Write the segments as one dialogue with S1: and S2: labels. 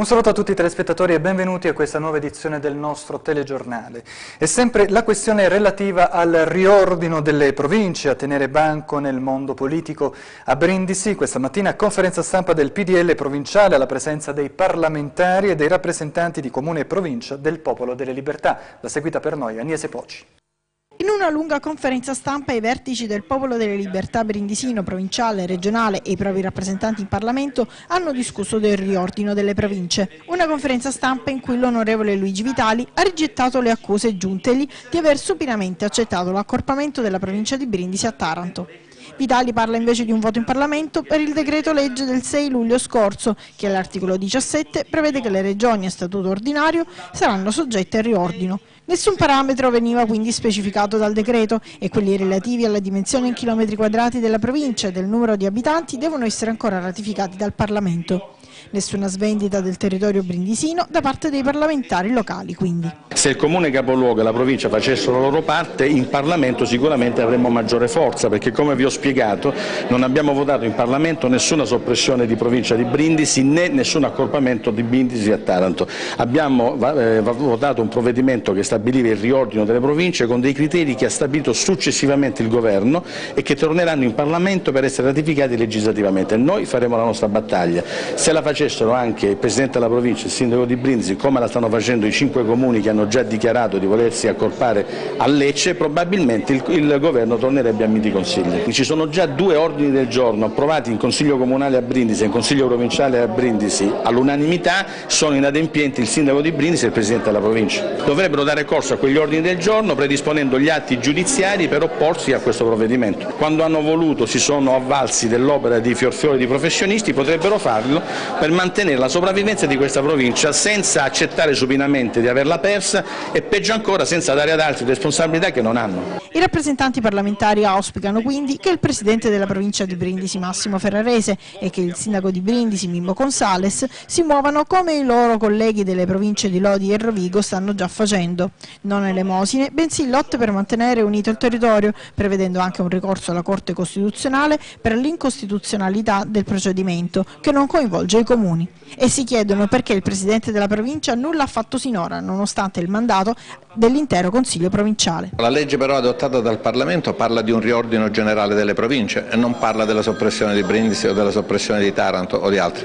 S1: Un saluto a tutti i telespettatori e benvenuti a questa nuova edizione del nostro telegiornale. È sempre la questione relativa al riordino delle province a tenere banco nel mondo politico. A Brindisi questa mattina conferenza stampa del PDL provinciale alla presenza dei parlamentari e dei rappresentanti di Comune e Provincia del Popolo delle Libertà. La seguita per noi Agnese Poci.
S2: In una lunga conferenza stampa i vertici del Popolo delle Libertà brindisino, provinciale, regionale e i propri rappresentanti in Parlamento hanno discusso del riordino delle province. Una conferenza stampa in cui l'onorevole Luigi Vitali ha rigettato le accuse giuntegli di aver supinamente accettato l'accorpamento della provincia di Brindisi a Taranto. Vitali parla invece di un voto in Parlamento per il decreto legge del 6 luglio scorso, che all'articolo 17 prevede che le regioni a statuto ordinario saranno soggette al riordino. Nessun parametro veniva quindi specificato dal decreto e quelli relativi alla dimensione in chilometri quadrati della provincia e del numero di abitanti devono essere ancora ratificati dal Parlamento. Nessuna svendita del territorio brindisino da parte dei parlamentari locali, quindi.
S3: Se il comune capoluogo e la provincia facessero la loro parte, in Parlamento sicuramente avremmo maggiore forza, perché come vi ho spiegato non abbiamo votato in Parlamento nessuna soppressione di provincia di Brindisi né nessun accorpamento di Brindisi a Taranto. Abbiamo votato un provvedimento che stabiliva il riordino delle province con dei criteri che ha stabilito successivamente il governo e che torneranno in Parlamento per essere ratificati legislativamente. Noi faremo la nostra battaglia. Se la facessero anche il Presidente della provincia e il Sindaco di Brindisi, come la stanno facendo i 5 comuni che hanno già dichiarato di volersi accorpare a Lecce, probabilmente il governo tornerebbe a miti consigli. Ci sono già 2 ordini del giorno approvati in Consiglio Comunale a Brindisi e in Consiglio Provinciale a Brindisi all'unanimità, sono inadempienti il Sindaco di Brindisi e il Presidente della provincia. Dovrebbero dare corso a quegli ordini del giorno predisponendo gli atti giudiziari per opporsi a questo provvedimento. Quando hanno voluto si sono avvalsi dell'opera di fior di professionisti, potrebbero farlo per mantenere la sopravvivenza di questa provincia senza accettare supinamente di averla persa e peggio ancora senza dare ad altri responsabilità che non hanno.
S2: I rappresentanti parlamentari auspicano quindi che il Presidente della provincia di Brindisi Massimo Ferrarese e che il Sindaco di Brindisi Mimmo Consales si muovano come i loro colleghi delle province di Lodi e Rovigo stanno già facendo. Non elemosine, bensì lotte per mantenere unito il territorio, prevedendo anche un ricorso alla Corte Costituzionale per l'incostituzionalità del procedimento, che non coinvolge i comuni. E si chiedono perché il Presidente della provincia nulla ha fatto sinora, nonostante il mandato dell'intero Consiglio provinciale.
S4: La legge però adottata dal Parlamento parla di un riordino generale delle province e non parla della soppressione di Brindisi o della soppressione di Taranto o di altri.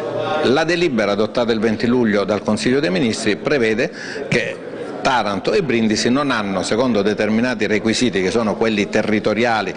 S4: La delibera adottata il 20 luglio dal Consiglio dei Ministri prevede che Taranto e Brindisi non hanno, secondo determinati requisiti che sono quelli territoriali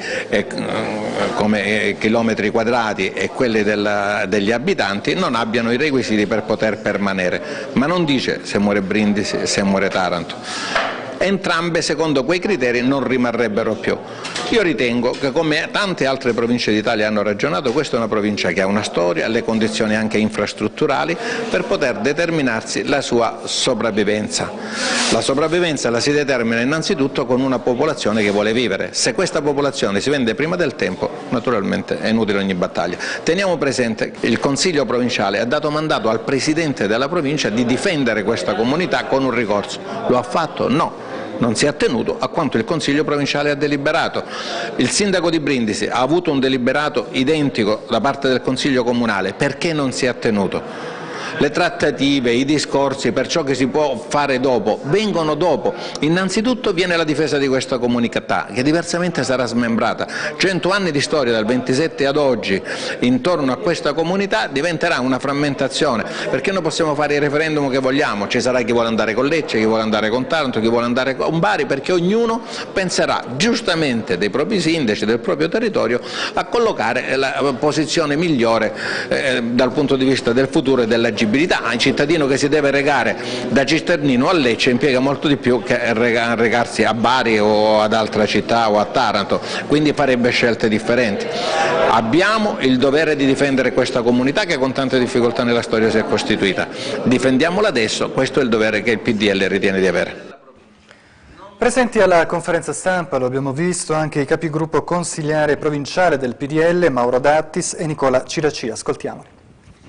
S4: come chilometri quadrati e quelli degli abitanti, non abbiano i requisiti per poter permanere, ma non dice se muore Brindisi e se muore Taranto. Entrambe secondo quei criteri non rimarrebbero più. Io ritengo che, come tante altre province d'Italia hanno ragionato, questa è una provincia che ha una storia, le condizioni anche infrastrutturali per poter determinarsi la sua sopravvivenza. La sopravvivenza la si determina innanzitutto con una popolazione che vuole vivere. Se questa popolazione si vende prima del tempo, naturalmente è inutile ogni battaglia. Teniamo presente che il Consiglio provinciale ha dato mandato al Presidente della provincia di difendere questa comunità con un ricorso. Lo ha fatto? No. Non si è attenuto a quanto il Consiglio provinciale ha deliberato. Il Sindaco di Brindisi ha avuto un deliberato identico da parte del Consiglio comunale, perché non si è attenuto? Le trattative, i discorsi per ciò che si può fare dopo, vengono dopo. Innanzitutto viene la difesa di questa comunità, che diversamente sarà smembrata. 100 anni di storia dal 27 ad oggi intorno a questa comunità diventerà una frammentazione, perché noi possiamo fare il referendum che vogliamo, ci sarà chi vuole andare con Lecce, chi vuole andare con Taranto, chi vuole andare con Bari, perché ognuno penserà giustamente dei propri sindaci, del proprio territorio, a collocare la posizione migliore dal punto di vista del futuro e dell'agibilità. Un cittadino che si deve recare da Cisternino a Lecce impiega molto di più che recarsi a Bari o ad altra città o a Taranto, quindi farebbe scelte differenti. Abbiamo il dovere di difendere questa comunità che con tante difficoltà nella storia si è costituita. Difendiamola adesso, questo è il dovere che il PDL ritiene di avere.
S1: Presenti alla conferenza stampa, lo abbiamo visto, anche i capigruppo consigliare provinciale del PDL, Mauro Dattis e Nicola Ciracia. Ascoltiamoli.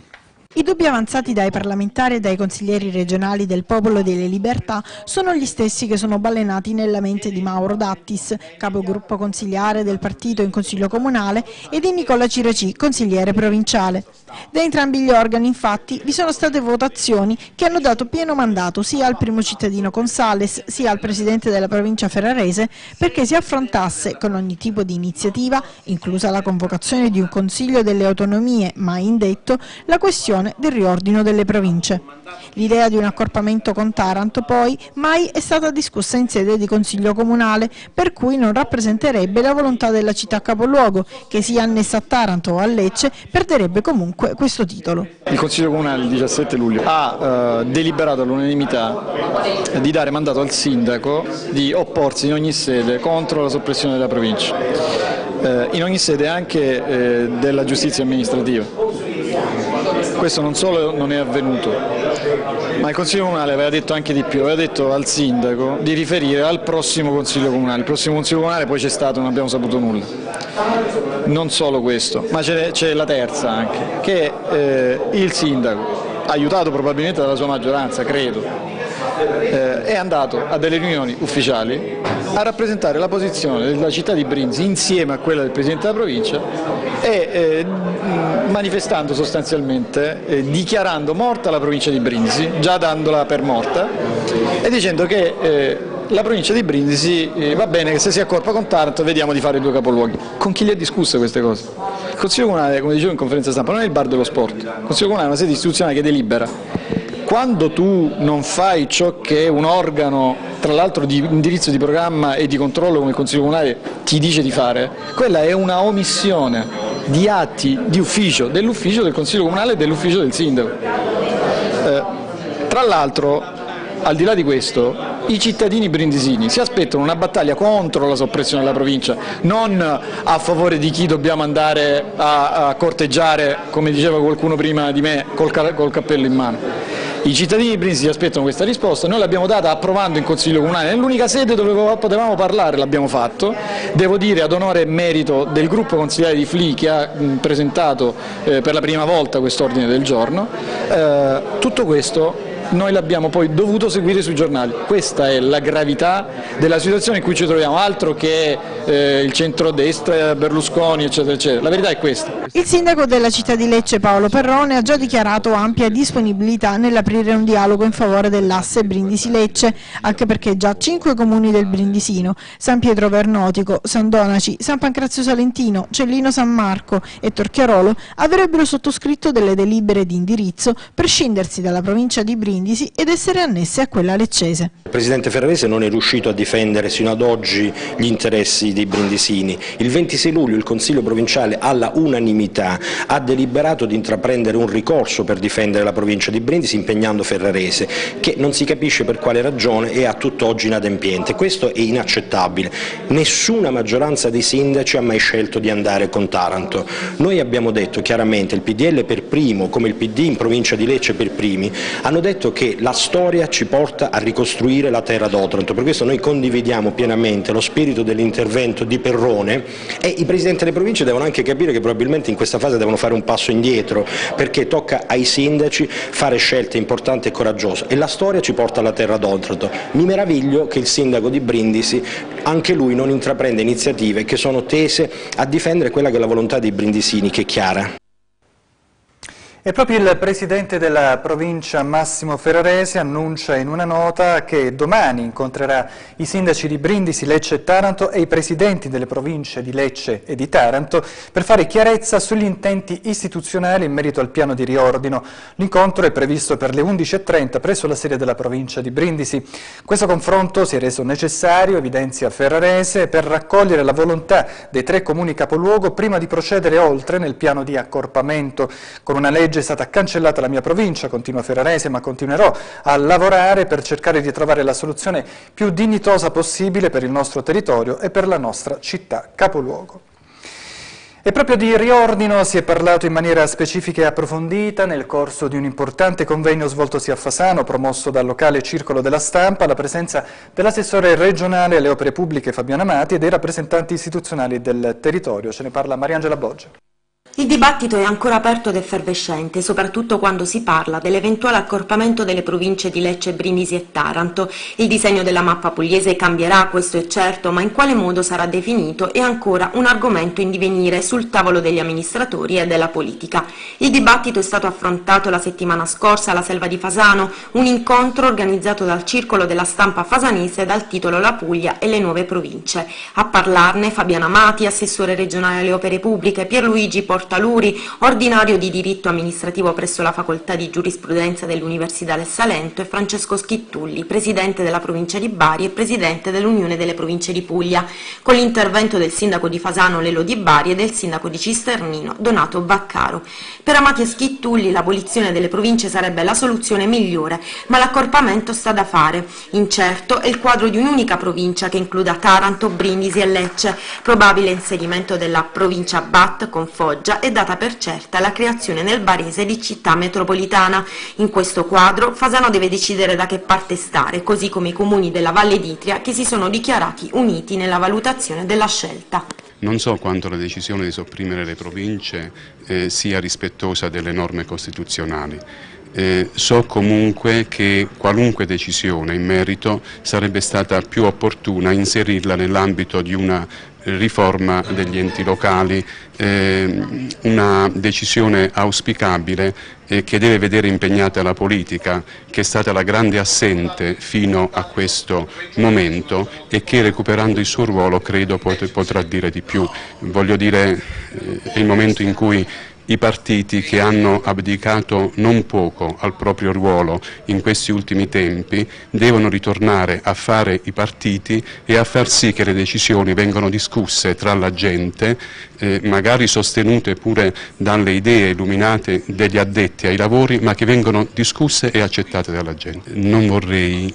S2: I dubbi avanzati dai parlamentari e dai consiglieri regionali del Popolo delle Libertà sono gli stessi che sono balenati nella mente di Mauro Dattis, capogruppo consigliare del partito in Consiglio Comunale, e di Nicola Ciraci, consigliere provinciale. Da entrambi gli organi, infatti, vi sono state votazioni che hanno dato pieno mandato sia al primo cittadino Consales sia al presidente della provincia ferrarese perché si affrontasse con ogni tipo di iniziativa, inclusa la convocazione di un Consiglio delle Autonomie mai indetto, la questione del riordino delle province. L'idea di un accorpamento con Taranto poi mai è stata discussa in sede di Consiglio Comunale, per cui non rappresenterebbe la volontà della città capoluogo, che sia annessa a Taranto o a Lecce perderebbe comunque questo titolo.
S5: Il Consiglio Comunale il 17 luglio ha deliberato all'unanimità di dare mandato al sindaco di opporsi in ogni sede contro la soppressione della provincia, in ogni sede anche della giustizia amministrativa. Questo non solo non è avvenuto, ma il Consiglio Comunale aveva detto anche di più, aveva detto al sindaco di riferire al prossimo Consiglio Comunale. Il prossimo Consiglio Comunale poi c'è stato, non abbiamo saputo nulla. Non solo questo, ma c'è la terza anche, che il sindaco, aiutato probabilmente dalla sua maggioranza, credo, è andato a delle riunioni ufficiali a rappresentare la posizione della città di Brindisi insieme a quella del Presidente della provincia e manifestando sostanzialmente, dichiarando morta la provincia di Brindisi, già dandola per morta, e dicendo che la provincia di Brindisi va bene che se si accorpa con Taranto vediamo di fare due capoluoghi. Con chi le ha discusse queste cose? Il Consiglio Comunale, come dicevo in conferenza stampa, non è il bar dello sport. Il Consiglio Comunale è una sede istituzionale che delibera. Quando tu non fai ciò che un organo, tra l'altro di indirizzo di programma e di controllo come il Consiglio Comunale, ti dice di fare, quella è una omissione di atti di ufficio, dell'ufficio del Consiglio Comunale e dell'ufficio del sindaco. Tra l'altro, al di là di questo, i cittadini brindisini si aspettano una battaglia contro la soppressione della provincia, non a favore di chi dobbiamo andare a corteggiare, come diceva qualcuno prima di me, col cappello in mano. I cittadini di Brindisi si aspettano questa risposta, noi l'abbiamo data approvando in Consiglio Comunale, nell'unica sede dove potevamo parlare l'abbiamo fatto, devo dire ad onore e merito del gruppo consigliare di FLI che ha presentato per la prima volta quest'ordine del giorno. Tutto questo noi l'abbiamo poi dovuto seguire sui giornali. Questa è la gravità della situazione in cui ci troviamo, altro che il centrodestra, Berlusconi, eccetera, eccetera. La verità è questa.
S2: Il sindaco della città di Lecce, Paolo Perrone, ha già dichiarato ampia disponibilità nell'aprire un dialogo in favore dell'asse Brindisi-Lecce, anche perché già 5 comuni del Brindisino, San Pietro Vernotico, San Donaci, San Pancrazio Salentino, Cellino San Marco e Torchiarolo avrebbero sottoscritto delle delibere di indirizzo per scindersi dalla provincia di Brindisi ed essere annesse a quella leccese.
S6: Il Presidente ferrarese non è riuscito a difendere sino ad oggi gli interessi dei brindisini. Il 26 luglio il Consiglio provinciale alla unanimità ha deliberato di intraprendere un ricorso per difendere la provincia di Brindisi impegnando Ferrarese, che non si capisce per quale ragione è a tutt'oggi inadempiente. Questo è inaccettabile. Nessuna maggioranza dei sindaci ha mai scelto di andare con Taranto. Noi abbiamo detto chiaramente, il PDL per primo, come il PD in provincia di Lecce per primi, hanno detto che la storia ci porta a ricostruire la terra d'Otranto. Per questo noi condividiamo pienamente lo spirito dell'intervento di Perrone e i presidenti delle province devono anche capire che probabilmente in questa fase devono fare un passo indietro, perché tocca ai sindaci fare scelte importanti e coraggiose e la storia ci porta alla terra d'Otranto. Mi meraviglio che il sindaco di Brindisi, anche lui, non intraprenda iniziative che sono tese a difendere quella che è la volontà dei brindisini, che è chiara.
S1: E proprio il Presidente della provincia Massimo Ferrarese annuncia in una nota che domani incontrerà i sindaci di Brindisi, Lecce e Taranto e i presidenti delle province di Lecce e di Taranto per fare chiarezza sugli intenti istituzionali in merito al piano di riordino. L'incontro è previsto per le 11:30 presso la sede della provincia di Brindisi. Questo confronto si è reso necessario, evidenzia Ferrarese, per raccogliere la volontà dei 3 comuni capoluogo prima di procedere oltre nel piano di accorpamento. Con una legge è stata cancellata la mia provincia, continua Ferrarese, ma continuerò a lavorare per cercare di trovare la soluzione più dignitosa possibile per il nostro territorio e per la nostra città capoluogo. E proprio di riordino si è parlato in maniera specifica e approfondita nel corso di un importante convegno svoltosi a Fasano, promosso dal locale Circolo della Stampa, alla presenza dell'assessore regionale alle opere pubbliche Fabiana Amati e dei rappresentanti istituzionali del territorio. Ce ne parla Mariangela Boggia.
S7: Il dibattito è ancora aperto ed effervescente, soprattutto quando si parla dell'eventuale accorpamento delle province di Lecce, Brindisi e Taranto. Il disegno della mappa pugliese cambierà, questo è certo, ma in quale modo sarà definito è ancora un argomento in divenire sul tavolo degli amministratori e della politica. Il dibattito è stato affrontato la settimana scorsa alla Selva di Fasano, un incontro organizzato dal Circolo della Stampa Fasanese dal titolo La Puglia e le nuove province. A parlarne Fabiana Amati, assessore regionale alle opere pubbliche, Pierluigi Portaluri, ordinario di diritto amministrativo presso la facoltà di giurisprudenza dell'Università del Salento, e Francesco Schittulli, presidente della provincia di Bari e presidente dell'Unione delle province di Puglia, con l'intervento del sindaco di Fasano Lelo Di Bari e del sindaco di Cisternino Donato Vaccaro. Per Amati e Schittulli l'abolizione delle province sarebbe la soluzione migliore, ma l'accorpamento sta da fare. Incerto è il quadro di un'unica provincia che includa Taranto, Brindisi e Lecce. Probabile inserimento della provincia Bat con Foggia è data per certa la creazione nel barese di città metropolitana. In questo quadro Fasano deve decidere da che parte stare, così come i comuni della Valle d'Itria che si sono dichiarati uniti nella valutazione della scelta.
S8: Non so quanto la decisione di sopprimere le province sia rispettosa delle norme costituzionali. So comunque che qualunque decisione in merito sarebbe stata più opportuna inserirla nell'ambito di una riforma degli enti locali, una decisione auspicabile che deve vedere impegnata la politica, che è stata la grande assente fino a questo momento e che recuperando il suo ruolo credo potrà dire di più. Voglio dire, è il momento in cui i partiti che hanno abdicato non poco al proprio ruolo in questi ultimi tempi devono ritornare a fare i partiti e a far sì che le decisioni vengano discusse tra la gente, magari sostenute pure dalle idee illuminate degli addetti ai lavori, ma che vengono discusse e accettate dalla gente. Non vorrei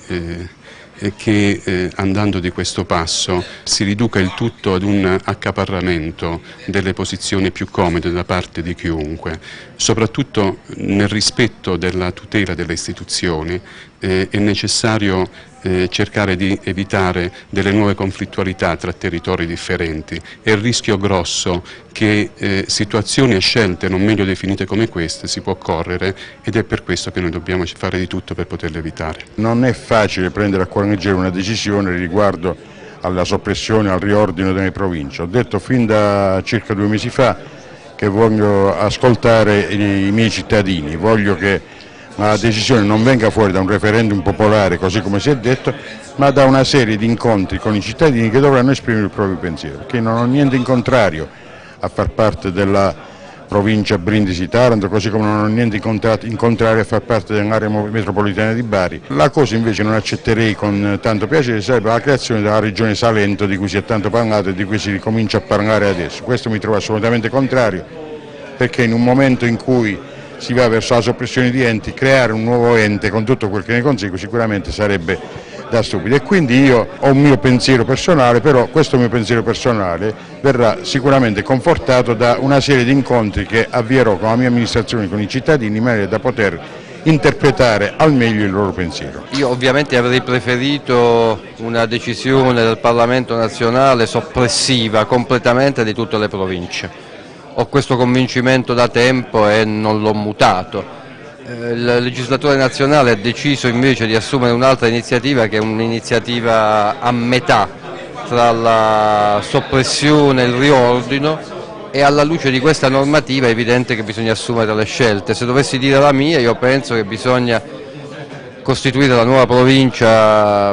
S8: che andando di questo passo si riduca il tutto ad un accaparramento delle posizioni più comode da parte di chiunque, soprattutto nel rispetto della tutela delle istituzioni. È necessario cercare di evitare delle nuove conflittualità tra territori differenti. È il rischio grosso che situazioni e scelte non meglio definite come queste si può correre, ed è per questo che noi dobbiamo fare di tutto per poterle evitare.
S9: Non è facile prendere a cuore leggero una decisione riguardo alla soppressione, al riordino delle province. Ho detto fin da circa 2 mesi fa che voglio ascoltare i miei cittadini, voglio che la decisione non venga fuori da un referendum popolare, così come si è detto, ma da una serie di incontri con i cittadini che dovranno esprimere il proprio pensiero, perché non ho niente in contrario a far parte della provincia Brindisi-Taranto, così come non ho niente in contrario a far parte dell'area metropolitana di Bari. La cosa invece non accetterei con tanto piacere sarebbe la creazione della regione Salento, di cui si è tanto parlato e di cui si ricomincia a parlare adesso. Questo mi trovo assolutamente contrario, perché in un momento in cui si va verso la soppressione di enti, creare un nuovo ente con tutto quel che ne consegue sicuramente sarebbe da stupido. E quindi io ho un mio pensiero personale, però questo mio pensiero personale verrà sicuramente confortato da una serie di incontri che avvierò con la mia amministrazione, con i cittadini, in maniera da poter interpretare al meglio il loro pensiero.
S10: Io ovviamente avrei preferito una decisione del Parlamento nazionale soppressiva completamente di tutte le province. Ho questo convincimento da tempo e non l'ho mutato. Il legislatore nazionale ha deciso invece di assumere un'altra iniziativa, che è un'iniziativa a metà tra la soppressione e il riordino, e alla luce di questa normativa è evidente che bisogna assumere le scelte. Se dovessi dire la mia, io penso che bisogna costituire la nuova provincia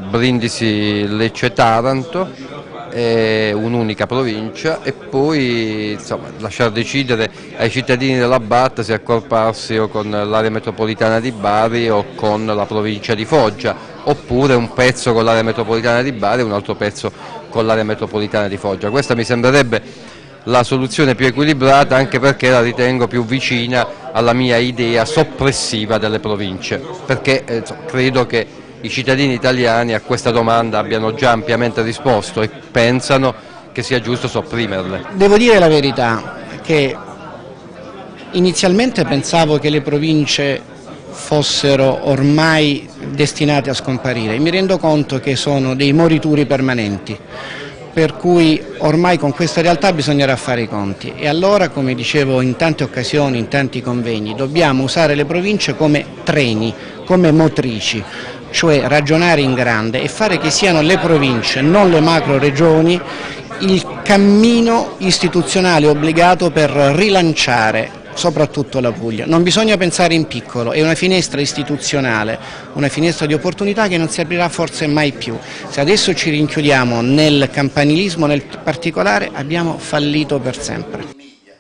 S10: Brindisi-Lecce-Taranto, un'unica provincia, e poi lasciar decidere ai cittadini della BAT se accorparsi o con l'area metropolitana di Bari o con la provincia di Foggia, oppure un pezzo con l'area metropolitana di Bari e un altro pezzo con l'area metropolitana di Foggia. Questa mi sembrerebbe la soluzione più equilibrata, anche perché la ritengo più vicina alla mia idea soppressiva delle province, perché credo che i cittadini italiani a questa domanda abbiano già ampiamente risposto e pensano che sia giusto sopprimerle.
S11: Devo dire la verità, che inizialmente pensavo che le province fossero ormai destinate a scomparire. Mi rendo conto che sono dei morituri permanenti. per cui ormai con questa realtà bisognerà fare i conti e allora, come dicevo in tante occasioni, in tanti convegni, dobbiamo usare le province come treni, come motrici, cioè ragionare in grande e fare che siano le province, non le macro regioni, il cammino istituzionale obbligato per rilanciare soprattutto la Puglia. Non bisogna pensare in piccolo, è una finestra istituzionale, una finestra di opportunità che non si aprirà forse mai più. Se adesso ci rinchiudiamo nel campanilismo, nel particolare, abbiamo fallito per sempre.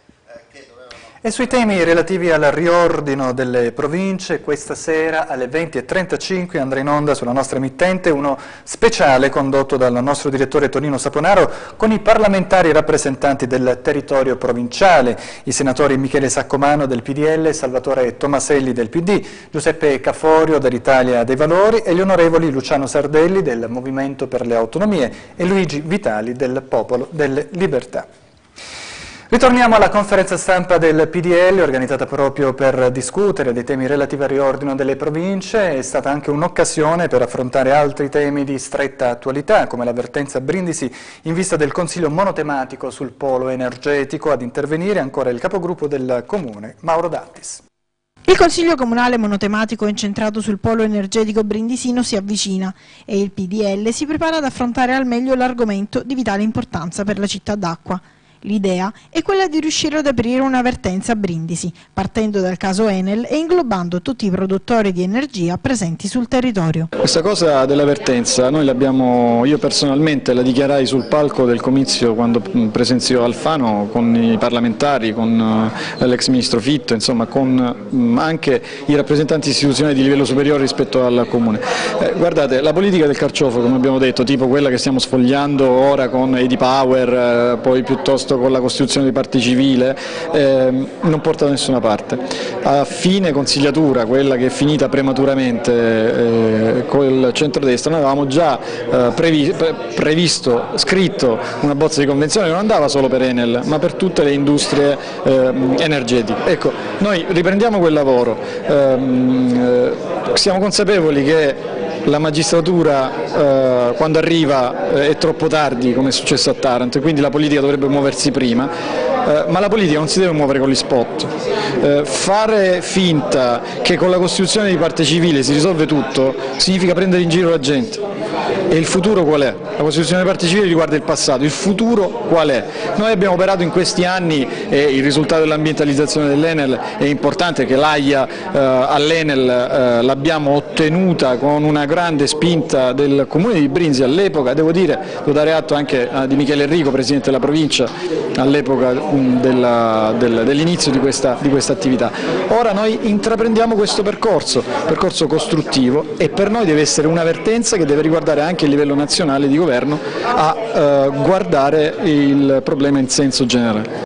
S1: E sui temi relativi al riordino delle province, questa sera alle 20:35 andrà in onda sulla nostra emittente uno speciale condotto dal nostro direttore Tonino Saponaro con i parlamentari rappresentanti del territorio provinciale, i senatori Michele Saccomano del PDL, Salvatore Tomaselli del PD, Giuseppe Caforio dell'Italia dei Valori e gli onorevoli Luciano Sardelli del Movimento per le Autonomie e Luigi Vitali del Popolo delle Libertà. Ritorniamo alla conferenza stampa del PDL organizzata proprio per discutere dei temi relativi al riordino delle province. È stata anche un'occasione per affrontare altri temi di stretta attualità come l'avvertenza Brindisi in vista del Consiglio monotematico sul polo energetico. Ad intervenire ancora il capogruppo del Comune, Mauro Dattis.
S2: Il Consiglio Comunale monotematico incentrato sul polo energetico brindisino si avvicina e il PDL si prepara ad affrontare al meglio l'argomento di vitale importanza per la città d'Acqua. L'idea è quella di riuscire ad aprire una vertenza a Brindisi, partendo dal caso Enel e inglobando tutti i produttori di energia presenti sul territorio.
S5: Questa cosa della vertenza noi l'abbiamo, io personalmente la dichiarai sul palco del comizio quando presenziò Alfano con i parlamentari, con l'ex ministro Fitto, insomma con anche i rappresentanti istituzionali di livello superiore rispetto al Comune. Guardate, la politica del carciofo, come abbiamo detto, tipo quella che stiamo sfogliando ora con EDIPower, poi piuttosto con la costituzione di parte civile, non porta da nessuna parte. A fine consigliatura, quella che è finita prematuramente col centrodestra, noi avevamo già previsto, scritto una bozza di convenzione che non andava solo per Enel ma per tutte le industrie energetiche. Ecco, noi riprendiamo quel lavoro, siamo consapevoli che la magistratura quando arriva è troppo tardi, come è successo a Taranto, e quindi la politica dovrebbe muoversi prima, ma la politica non si deve muovere con gli spot. Fare finta che con la costituzione di parte civile si risolve tutto significa prendere in giro la gente. E il futuro qual è? La Costituzione di parte civile riguarda il passato, il futuro qual è? Noi abbiamo operato in questi anni e il risultato dell'ambientalizzazione dell'Enel è importante, che l'AIA all'Enel l'abbiamo ottenuta con una grande spinta del Comune di Brindisi all'epoca, devo dare atto anche di Michele Enrico, Presidente della provincia all'epoca dell'inizio di questa attività. Ora noi intraprendiamo questo percorso costruttivo e per noi deve essere un'avvertenza che deve riguardare anche il livello nazionale di governo a guardare il problema in senso generale.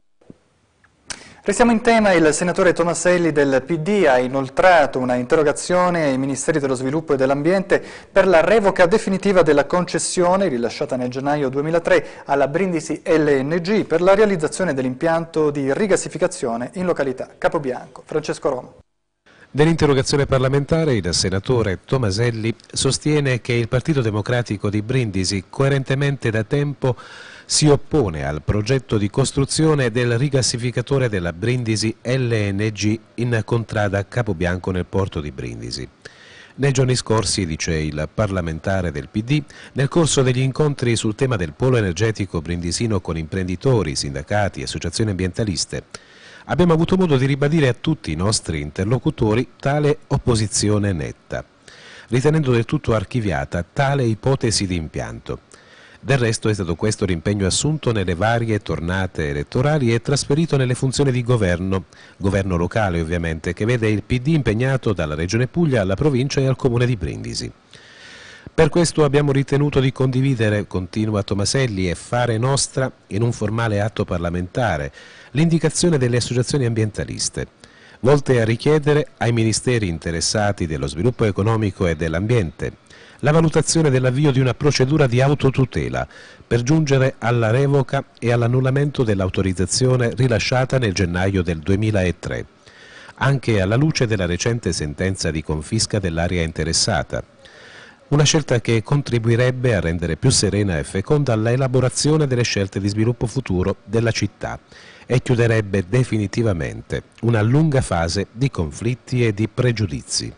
S1: Restiamo in tema, il senatore Tomaselli del PD ha inoltrato una interrogazione ai Ministeri dello Sviluppo e dell'Ambiente per la revoca definitiva della concessione rilasciata nel gennaio 2003 alla Brindisi LNG per la realizzazione dell'impianto di rigassificazione in località Capobianco. Francesco Romo.
S12: Nell'interrogazione parlamentare il senatore Tomaselli sostiene che il Partito Democratico di Brindisi coerentemente da tempo si oppone al progetto di costruzione del rigassificatore della Brindisi LNG in contrada Capobianco nel porto di Brindisi. Nei giorni scorsi, dice il parlamentare del PD, nel corso degli incontri sul tema del polo energetico brindisino con imprenditori, sindacati e associazioni ambientaliste, abbiamo avuto modo di ribadire a tutti i nostri interlocutori tale opposizione netta, ritenendo del tutto archiviata tale ipotesi di impianto. Del resto è stato questo l'impegno assunto nelle varie tornate elettorali e trasferito nelle funzioni di governo locale ovviamente, che vede il PD impegnato dalla Regione Puglia alla provincia e al Comune di Brindisi. Per questo abbiamo ritenuto di condividere, continua Tomaselli, e fare nostra, in un formale atto parlamentare, l'indicazione delle associazioni ambientaliste, volte a richiedere ai ministeri interessati dello sviluppo economico e dell'ambiente la valutazione dell'avvio di una procedura di autotutela per giungere alla revoca e all'annullamento dell'autorizzazione rilasciata nel gennaio del 2003, anche alla luce della recente sentenza di confisca dell'area interessata. Una scelta che contribuirebbe a rendere più serena e feconda l'elaborazione delle scelte di sviluppo futuro della città e chiuderebbe definitivamente una lunga fase di conflitti e di pregiudizi.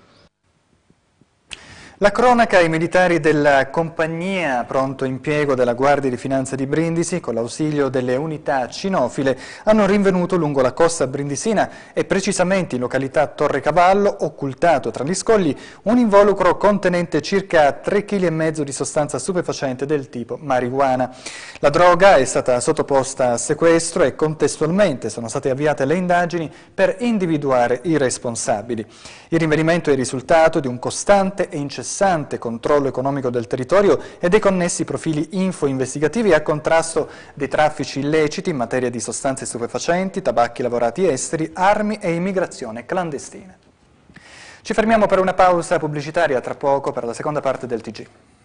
S1: La cronaca: i militari della compagnia pronto impiego della Guardia di Finanza di Brindisi, con l'ausilio delle unità cinofile, hanno rinvenuto lungo la costa brindisina e precisamente in località Torrecavallo, occultato tra gli scogli, un involucro contenente circa 3,5 kg di sostanza stupefacente del tipo marijuana. La droga è stata sottoposta a sequestro e contestualmente sono state avviate le indagini per individuare i responsabili. Il rinvenimento è il risultato di un costante e incessante controllo economico del territorio e dei connessi profili info-investigativi a contrasto dei traffici illeciti in materia di sostanze stupefacenti, tabacchi lavorati esteri, armi e immigrazione clandestina. Ci fermiamo per una pausa pubblicitaria, tra poco per la seconda parte del TG.